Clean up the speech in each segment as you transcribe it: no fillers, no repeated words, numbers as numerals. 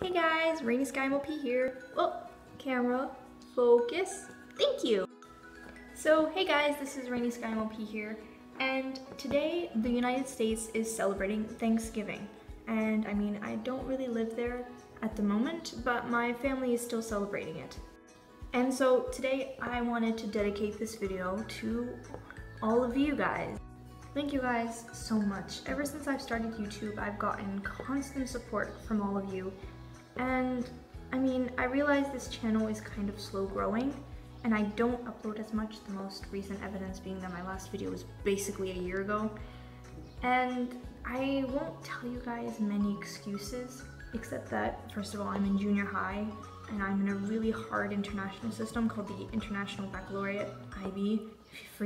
Hey guys, Rainy Sky MOP here. Oh, camera, focus, thank you. So hey guys, this is Rainy Sky MOP here, and today the United States is celebrating Thanksgiving. And I mean, I don't really live there at the moment, but my family is still celebrating it. And so today I wanted to dedicate this video to all of you guys. Thank you guys so much. Ever since I've started YouTube, I've gotten constant support from all of you. And I mean, I realize this channel is kind of slow growing and I don't upload as much, the most recent evidence being that my last video was basically a year ago. And I won't tell you guys many excuses, except that, first of all, I'm in junior high and I'm in a really hard international system called the International Baccalaureate, IB, for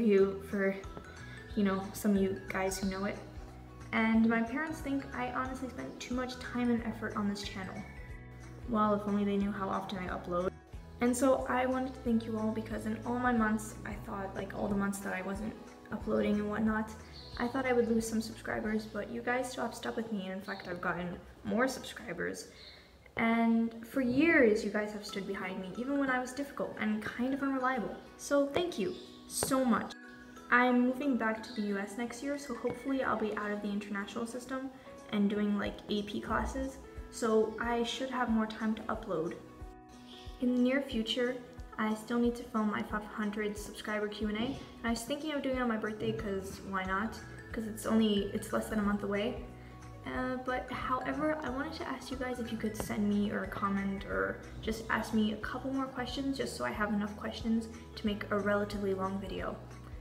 you know, some of you guys who know it. And my parents think I honestly spent too much time and effort on this channel. Well, if only they knew how often I upload. And so I wanted to thank you all because in all my months, I thought, like all the months that I wasn't uploading and whatnot, I thought I would lose some subscribers, but you guys still have stuck with me, and in fact I've gotten more subscribers. And for years you guys have stood behind me, even when I was difficult and kind of unreliable. So thank you so much. I'm moving back to the US next year, so hopefully I'll be out of the international system and doing like AP classes, so I should have more time to upload. In the near future, I still need to film my 500 subscriber Q&A, and I was thinking of doing it on my birthday because why not? Because it's less than a month away. But however, I wanted to ask you guys if you could send me or comment or just ask me a couple more questions just so I have enough questions to make a relatively long video.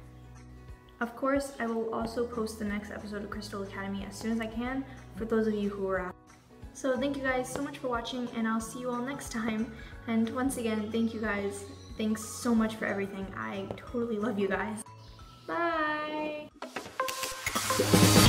Of course, I will also post the next episode of Crystal Academy as soon as I can for those of you who are out. So thank you guys so much for watching, and I'll see you all next time. And once again, thank you guys. Thanks so much for everything. I totally love you guys. Bye!